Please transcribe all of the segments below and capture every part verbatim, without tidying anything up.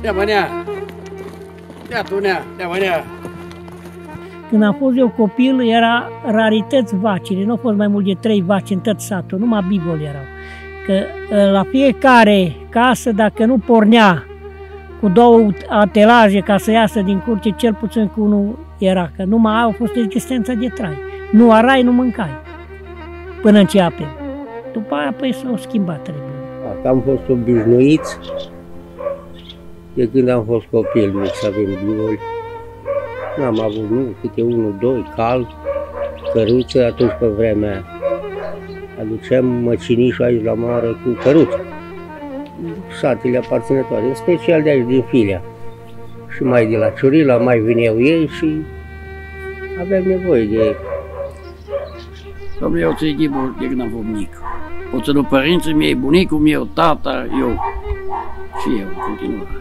Ia mă, nea! Ia tu, nea! Ia mă, nea! Când am fost eu copil, era rarități vacile, nu au fost mai mult de trei vaci în tot satul, numai biboli erau. Că la fiecare casă, dacă nu pornea cu două atelaje ca să iasă din curte, cel puțin cu unul era, că numai aia a fost existența de trai. Nu arai, nu mâncai, până în ce apel. După aia, păi, s-au schimbat treburile. Dacă am fost obișnuiți, de când am fost copil, nu să avem bivoli. N-am avut, nu, câte unul, doi, cal, căruță, atunci pe vremea aia. Aduceam măcinișul aici la mare cu căruță. Satele aparținătoare, în special de aici, din Filea. Și mai de la Ciurila, mai vineau ei și aveam nevoie de... Dom'le, eu ți-i ghibul de când am fost mic. O ținut părinții mei, bunicul meu, tata, eu și eu, în continuare.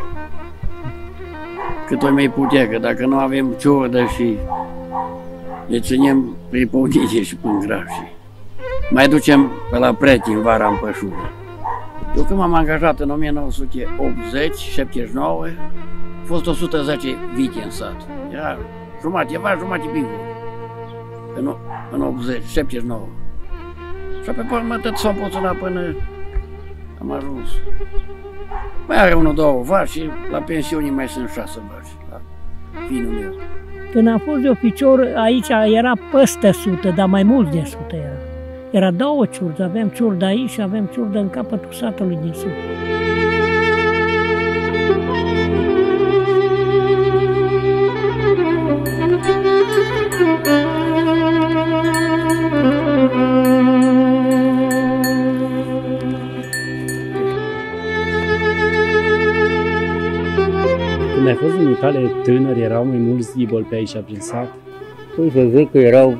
Cât o mai putea, că dacă nu avem ciordă și le ținem priponite și până grav și mai ducem pe la prieteni vara în pășură. Eu când m-am angajat în o mie nouă sute optzeci șaptezeci și nouă, a fost o sută zece vite în sat. Era jumate var, jumate bivol. În, în optzeci șaptezeci și nouă. Și pe urmă tot s-a împoțunat până am ajuns. Mai are unul, două vaci și la pensiune mai sunt șase vaci, la finul meu. Când am fost eu picior, aici era peste sută, dar mai mult de sută era. Era două ciurdă, aveam ciurdă aici și aveam ciurdă în capătul satului din sud. Când ai fost în tale tânări, erau mai mulți ghiboli pe aici prin sat? Păi să zic că erau...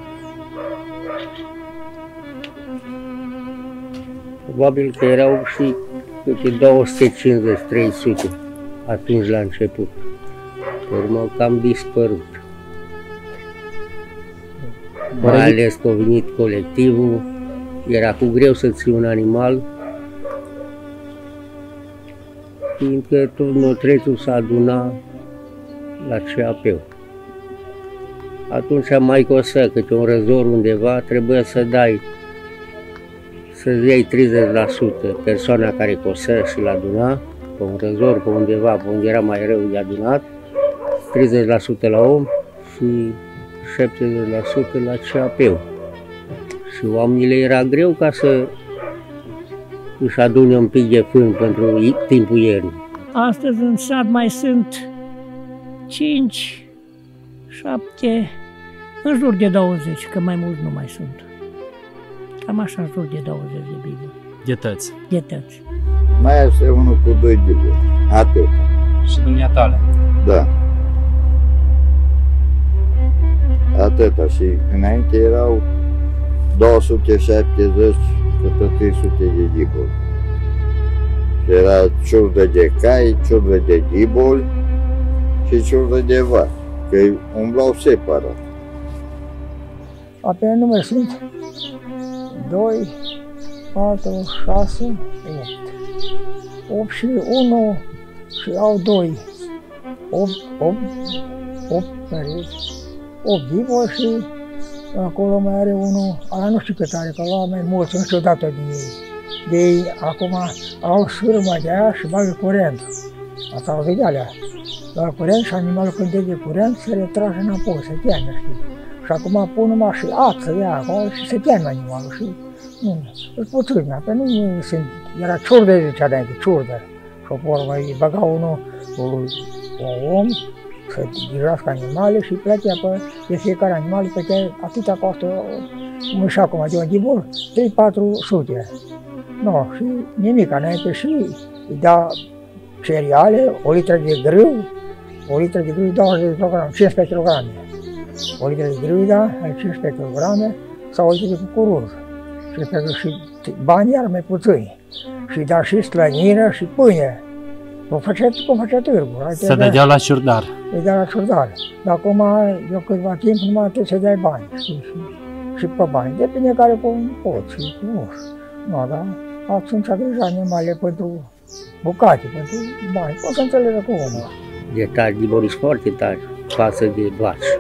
Probabil că erau și câte două sute cincizeci - trei sute atunci la început. Pe urmă cam dispărut. Mai ales că a venit colectivul, era cu greu să ții un animal, fiindcă tot notrețul s-a adunat la C A P-ul. Atunci mai costă câte un răzor undeva, trebuia să dai, să-ți iei treizeci la sută persoana care costă și l-aduna, pe un răzor, pe undeva, pe unde era mai rău de adunat, treizeci la sută la om și șaptezeci la sută la C A P-ul. Și oamenilor era greu ca să își adune un pic de fân pentru timpul iernii. Astăzi în sat mai sunt cinci, șapte, în jur de douăzeci, că mai mult nu mai sunt. Cam așa, în jur de douăzeci de biboli. De tăți. De tăți. Mai este unul cu doi biboli, atât. Și dumneatale. Da. Atâta și înainte erau două sute șaptezeci până trei sute de ghiboli. Și era ciurdă de cai, ciurdă de ghiboli și ciurdă de vaci, că umblau separat. Apoi nume sunt doi, patru, șase, opt. opt și unu și au doi. opt, opt, opt perechi. opt ghiboli și acolo mai are unul, ala nu știu cât are, că la mai mulți, nu știu dată de ei. De ei acum au sârmă de aia și bagă curent. Asta au vedea alea. Bagă curent și animalul când dă de curent se retrage înapoi, se teamă, știi. Și acum pun numai și ață de acolo și se teamă animalul și nu, îți puțin, pe nu sunt, era ciurdă, zicea înainte, ciurdă. Și o formă îi băga unul, un om, să dijească animale și plătea pe de fiecare animal, plătea atâta costă, cum și acum, de un ghibol, trei patru sute. No, și nimic, înainte și îi da cereale, o litră de grâu, o litră de grâu, douăzeci de kilograme, cincisprezece kilograme. O litră de grâu, da, cincisprezece kilograme, sau o litră de cucuruz. Și banii iar mai puțini. Și da și slăniră și pâine. Cum făcea, cum făcea târgul. Se dădeau la ciurdar. Îi dea la ciurdar. Dar acum, eu câtva timp, numai trebuie să dai bani. Și, și, și pe bani. Depinde care cum poți și nu știu. Nu, da? Atunci a grijă animale pentru bucate pentru bani. Poți să înțelegi cu omul ăla. De tari, Dibol sunt foarte tari față de vaci.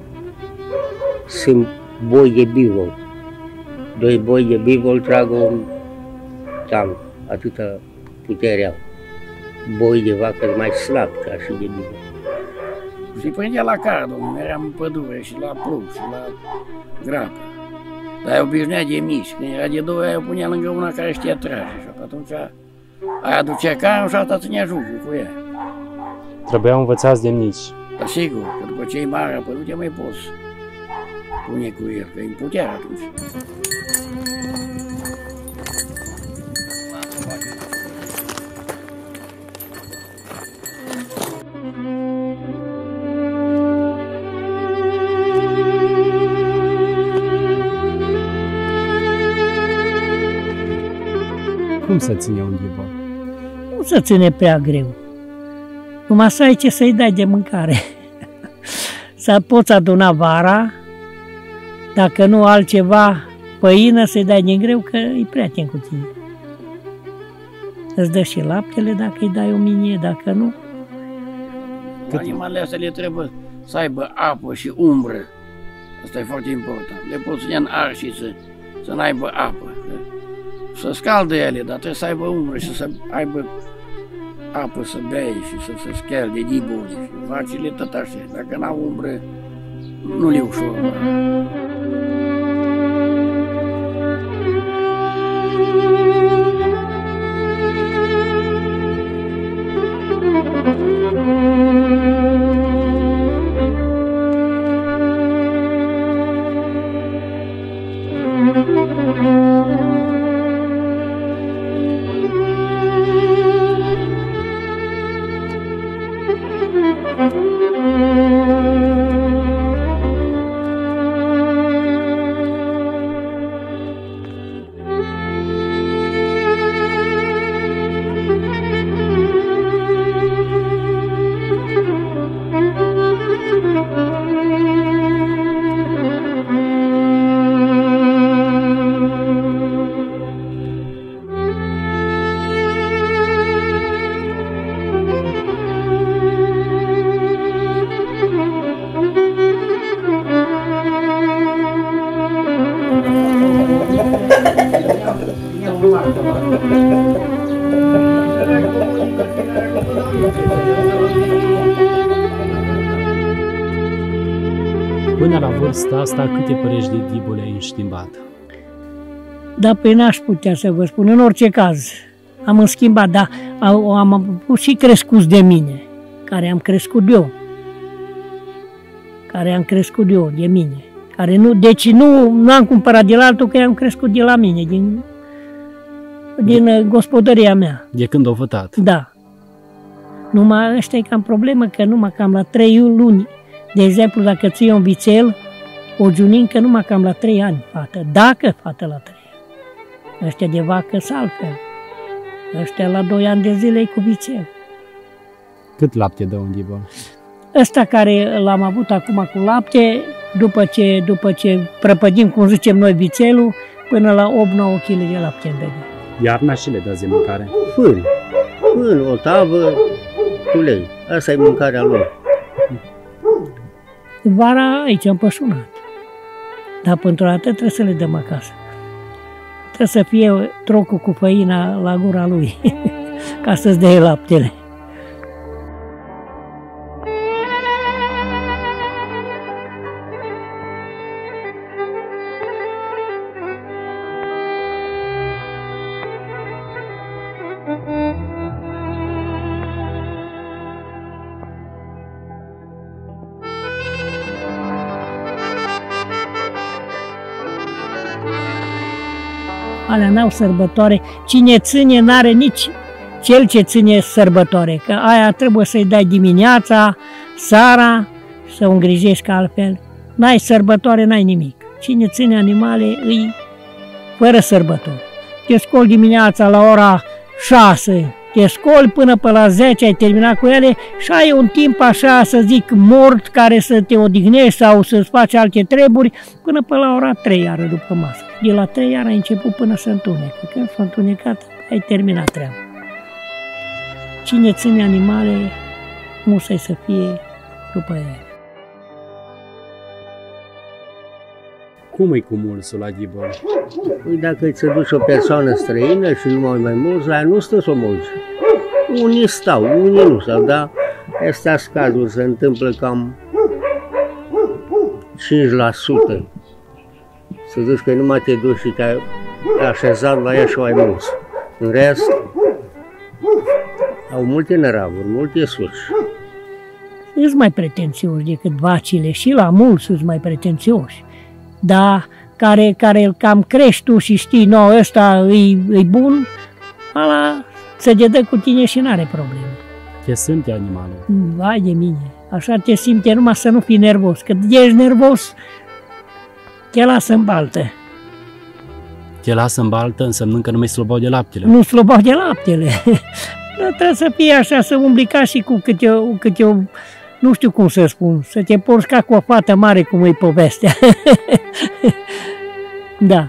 Sunt boi de bivol. Doi boi de bivol trag un tam, atâta putere au. Boi de vacă mai slab ca și de bivol. Și prindea la car, domnule, meream în pădure și la plug și la grapă. Dar aia obișnuia de mici, când era de două, aia o punea lângă una care știa trage. Și atunci aia ducea carul și asta ținea jucul cu ea. Trebuiau învățați de mici. Dar sigur, că după ce e mare, apoi nu te mai poți pune cu el, că îi putea atunci. Cum să ține un Dibol? Nu se ține prea greu. Numai să ai ce să-i dai de mâncare. Să poți aduna vara, dacă nu altceva, păină să-i dai din greu, că e prieten cu tine. Îți dă și laptele dacă îi dai o minie, dacă nu. Animalele astea le trebuie să aibă apă și umbră. Asta e foarte important. Le poți ține în ar și să, să n-aibă apă. Să scaldă ele, dar trebuie să aibă umbră și să aibă apă să bea și să se scalde diboli. Vacile tot așa. Dacă n-au umbră, nu le ușor. Până la vârsta asta, câte părești de Dibole ai înștimbat? Dar pe n-aș putea să vă spun, în orice caz. Am schimbat, dar am avut și crescuți de mine, care am crescut eu. Care am crescut eu de mine. Care nu, deci nu, nu am cumpărat de la altul, că am crescut de la mine, din, din gospodăria mea. De când au votat? Da. Numai ăștia e cam problemă, că numai cam la trei luni, de exemplu, dacă ții un vițel, o giunincă numai cam la trei ani, fată. Dacă fată la trei ani. Ăștia de vacă sunt altfel. Ăștia la doi ani de zile e cu vițel. Cât lapte dă un Dibol? Ăsta care l-am avut acum cu lapte, după ce, după ce prăpădim, cum zicem noi, vițelul, până la opt nouă kilograme de lapte îmi dă. Iarna și le dați de mâncare? Fân, fân, o tavă, ulei. Asta e mâncarea lor. Vara aici am pășunat. Dar pentru o dată trebuie să le dăm acasă. Trebuie să fie trocul cu făina la gura lui, ca să-ți dea laptele. Alea n-au sărbătoare. Cine ține n-are nici cel ce ține sărbătoare. Că aia trebuie să-i dai dimineața, seara, să o îngrijești altfel. N-ai sărbătoare, n-ai nimic. Cine ține animale îi fără sărbători. Te scoli dimineața la ora șase, te scoli până pe la zece, ai terminat cu ele și ai un timp așa, să zic, mort, care să te odihnești sau să-ți faci alte treburi, până pe la ora trei iară după masă. De la trei iară ai început până să întunecă. Când s-a întunecat, ai terminat treaba. cine ține animale, musai să fie după ele. Cum e cu mulsul la Ghibol? Păi dacă îți duci o persoană străină și nu mai mai mulți, la ea nu stă să o mulți. Unii stau, unii nu stau, dar astea cazuri se întâmplă cam cinci la sută. Să zici că numai te duci și te-ai așezat la ea și mai mulți. În rest, au multe năravuri, multe surși. Sunt mai pretențioși decât vacile și la mulți sunt mai pretențioși. Dar care, care îl cam crești tu și știi, no, ăsta e, e bun, ăla se dedă cu tine și n-are probleme. Ce sunt animalul? Vai de mine, așa te simte numai să nu fii nervos, că ești nervos, te lasă în baltă. Te lasă în baltă însemnând că nu mai slobau de laptele. Nu slobau de laptele. Trebuie să fie așa, să umbli ca și cu câte o, câte o, nu știu cum să spun, să te porți ca cu o fată mare, cum e povestea. Da.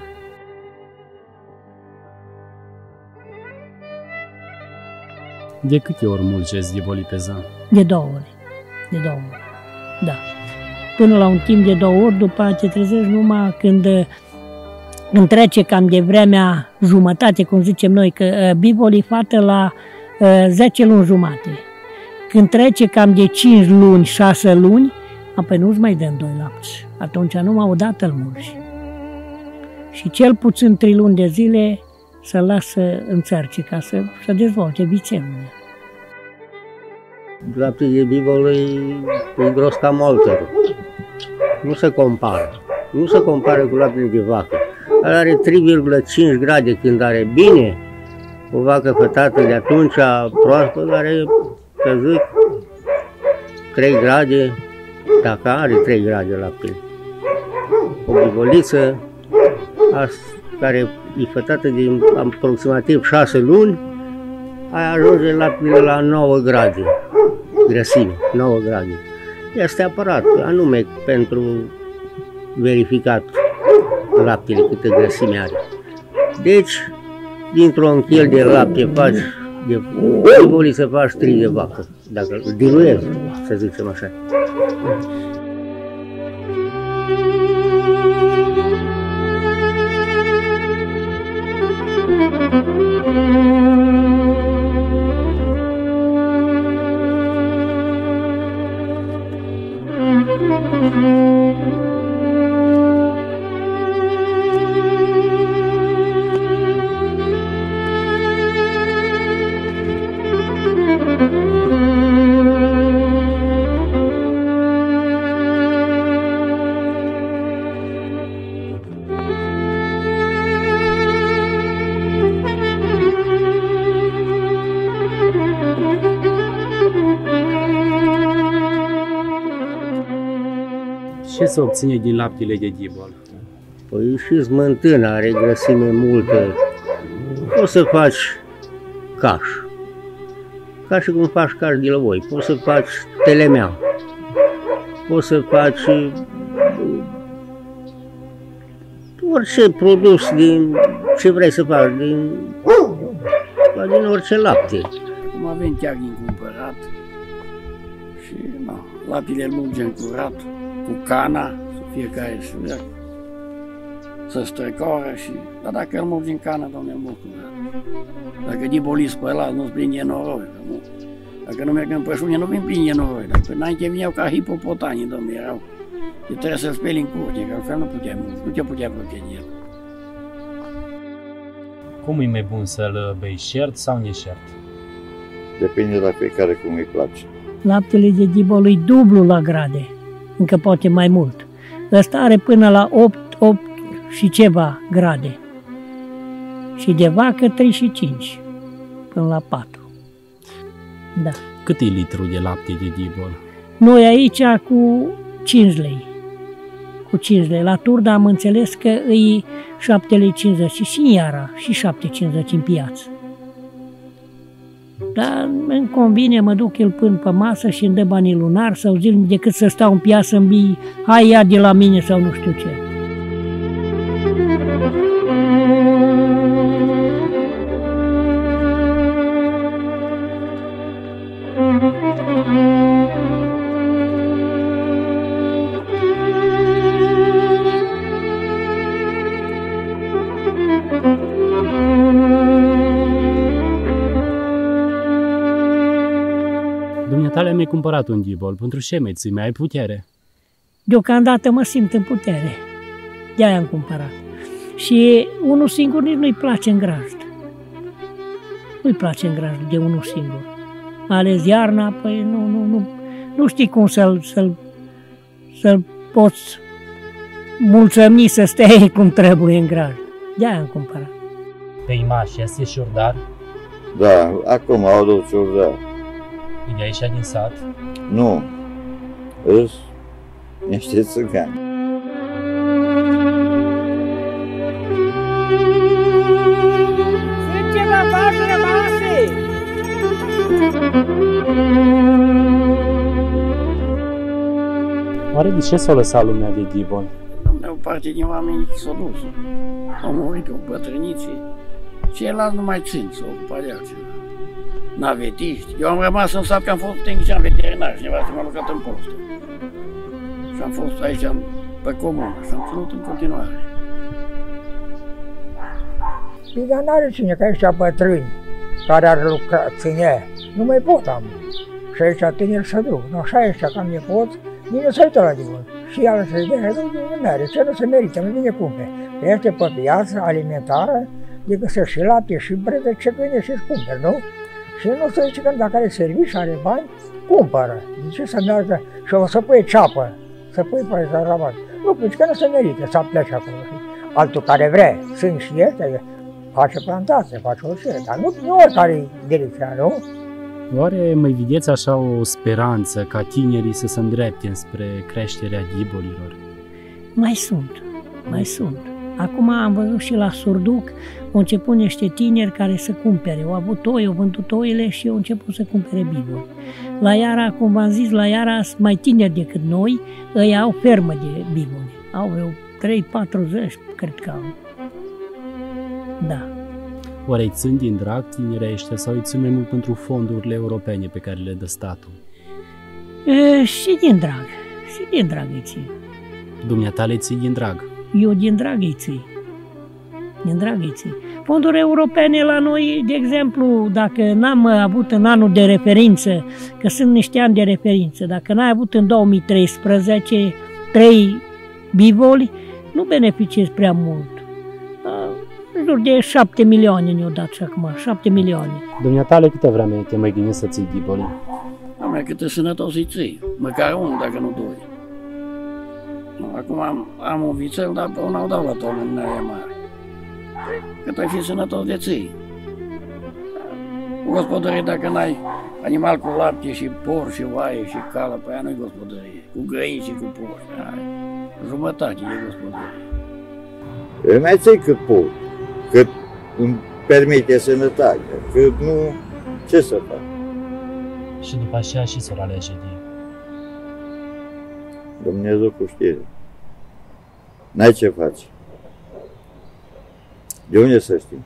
De câte ori mulgezi Ghibolii pe zi? De două ori. De două ori. Da. Până la un timp de două ori, după aceea te trezești numai când, când trece cam de vremea jumătate, cum zicem noi, că bivolii fată la uh, zece luni jumate. Când trece cam de cinci luni, șase luni, apoi nu-ți mai dăm doi lapți. Atunci numai o dată îl mulgi. Și cel puțin trei luni de zile să-l lasă în țărce ca să, să dezvolte vițelul. Laptele de bivol e, e gros ca malterul. Nu se compară. Nu se compară cu laptele de vacă. Ăla are trei virgulă cinci grade când are bine. O vacă fătată de atunci, proaspăt, are, să zic, trei grade, dacă are trei grade laptele. O bivoliță, care e fătată de aproximativ șase luni, aia ajunge laptele la nouă grade grăsime, nouă grade. Este aparat anume pentru verificat laptele câtă grăsime are. Deci, dintr-un kil de lapte faci, de bivoliță faci trei de vacă, dacă îl diluezi, să zicem așa. Ce se obține din laptele de Ghibol? Păi și smântână are grăsime multă. Poți să faci caș, ca și cum faci caș de lăvoi. Poți să faci telemea, poți să faci orice produs din ce vrei să faci, din, din orice lapte. Cum avem chiar din cumpărat și na, laptele îl mulgem curat, cu cana, să fiecare să vrea, să strecoară și... Dar dacă îl mulgi în cană, domnule, îl mult curat. Dacă dibolis pe ăla, nu-ți plin de noroi. Nu? Dacă nu merg în pășune, nu vin plin de noroi. Dacă înainte vineau ca hipopotanii, domnule, erau. Și trebuie să-l speli în curte, că altfel nu puteai mulți, nu te putea protege el. Cum e mai bun să-l bei șert sau neșert? Depinde la fiecare cum îi place. Laptele de Ghibol e dublu la grade, încă poate mai mult. Ăsta are până la opt, opt și ceva grade. Și de vacă trei și cinci, până la patru. Da. Cât e litru de lapte de Ghibol? Noi aici cu cinci lei. Cu cinci lei. La Turda am înțeles că e șapte lei cincizeci și în Iara și șapte lei cincizeci în piață. Dar îmi convine, mă duc el până pe masă și îmi dă banii lunar sau zilnic decât să stau în piață în bii, hai ia de la mine sau nu știu ce. mi-ai cumpărat un ghibol, pentru ce mai ții, mai ai putere? Deocamdată mă simt în putere. De-aia am cumpărat. Și unul singur nici nu-i place în grajd. Nu-i place în grajd de unul singur. Mai ales iarna, păi nu, nu, nu, nu știi cum să-l, să-l, să-l poți mulțumi să stai cum trebuie în grajd. De-aia am cumpărat. Pe Imaș este șurdar? Da, acum au dus ciurdar. E de aici din sat? Nu, îs niște țigani. Sunt la față rămase! Oare de ce s-a lăsat lumea de ghibol? O parte din oameni s-au dus. Au murit, au bătrâniții. Ceilalți nu mai țin, s-au ocupat de altceva. Navetiști. Eu am rămas în sat că am fost tehnician veterinar și nevastă m-a lucrat în postă. Și am fost aici pe comună și am ținut în continuare. Păi, dar n-are cine, că ăștia bătrâni care ar lucra, ține, nu mai pot am. Și aici tineri să duc. Nu, așa ăștia că am nepoți, nimeni să uită la divul. Și el se zice, nu are, ce nu se merită, nu vine cumpe. Este pe piață alimentară, adică să și lapte și brăză, ce câine și-și cumperi, nu? Și nu se zice că dacă are servici, are bani, cumpără. De ce să meargă și o să pui ceapă, să pui pe rabat. Nu, pentru că nu se merită să plece acolo. Altul care vrea, sunt și este, face plantație, face orice, dar nu, nu oricare e direcția, nu? Oare mai vedeți așa o speranță ca tinerii să se îndrepte spre creșterea ghibolilor? Mai sunt, mai sunt. Acum am văzut și la Surduc, au început niște tineri care să cumpere. Au avut oi, au vândut oile și au început să cumpere biboli. La Iara, cum v-am zis, la Iara sunt mai tineri decât noi, ei au fermă de biboli. Au vreo trei patruzeci, cred că au. Da. Oare îi țin din drag tinerii ăștia sau îi țin mai mult pentru fondurile europene pe care le dă statul? E, și din drag, și din drag îi țin. Dumneata le ții din drag? Eu din drag îi ții. Din drag îi ții. Fonduri europene la noi, de exemplu, dacă n-am avut în anul de referință, că sunt niște ani de referință, dacă n-ai avut în două mii treisprezece trei bivoli, nu beneficiezi prea mult. În jur de șapte milioane ne-au dat și acum, șapte milioane. Dumneata, câtă vreme te mai gândi să ții ghiboli? Am câtă sănătos îi ții, măcar unul, dacă nu doi. Acum am, am un vițel, dar pe una o dau la tonul în aia mare. Cât ai fi sănătos de ții. Gospodărie, dacă n-ai animal cu lapte și porc și oaie și cală, pe aia nu-i gospodărie. Cu găini și cu porci. Jumătate e gospodărie. Eu mai ții cât pot, cât îmi permite sănătatea, cât nu, ce să fac? Și după aceea și s-o alege de Dumnezeu cu știre. N-ai ce faci. De unde să știi?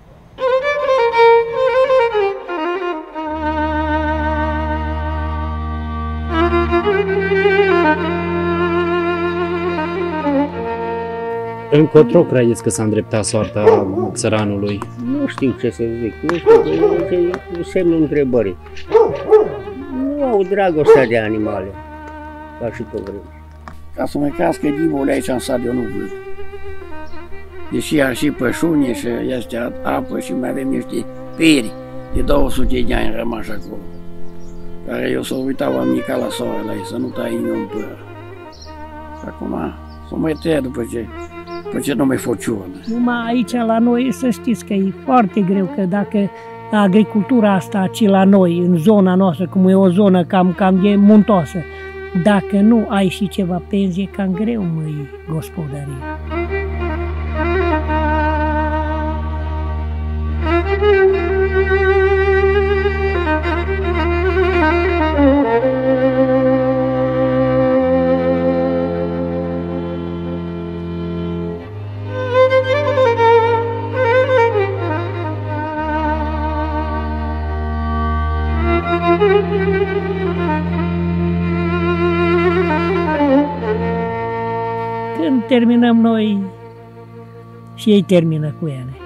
Încotro credeți că s-a îndreptat soarta țăranului? Nu știu ce să zic, nu știu, e un semnul întrebării. Nu au dragostea de animale, ca și pe vreme. Ca să mai crească ghibole aici în sat, eu nu văd. Deși ar și pășune și este apă și mai avem niște peri de două sute de ani rămași acolo, care eu s-o uitau oamenii ca la soare la ei, să nu taie nimeni păr. Și acum s-o mai tăia după ce, după ce nu mai fociună. Numai aici la noi să știți că e foarte greu, că dacă agricultura asta aici la noi, în zona noastră, cum e o zonă cam, cam de muntoasă, dacă nu ai și ceva pensie, cam greu măi gospodărie. Când terminăm noi și ei termină cu ele.